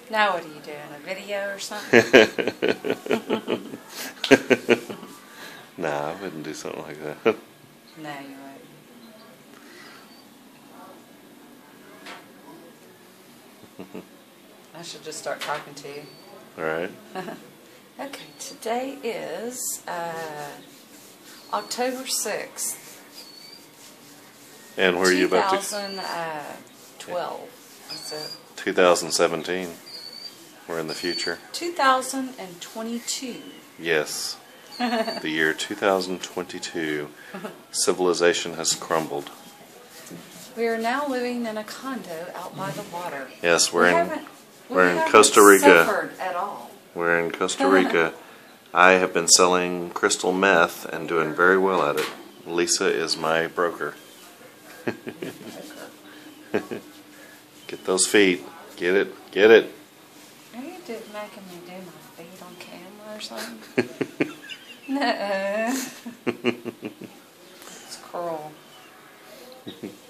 Now what are you doing? A video or something? Nah, I wouldn't do something like that. No, you wouldn't. I should just start talking to you. Alright. Okay, today is October 6th. And where are you about to? 2012. That's it. 2017. We're in the future. 2022. Yes. The year 2022. Civilization has crumbled. We are now living in a condo out by the water. Yes, we're in haven't Costa Rica. Suffered at all. We're in Costa Rica. I have been selling crystal meth and doing very well at it. Lisa is my broker. Get those feet. Get it. Get it. Are you making me do my feet on camera or something? No. It's cruel.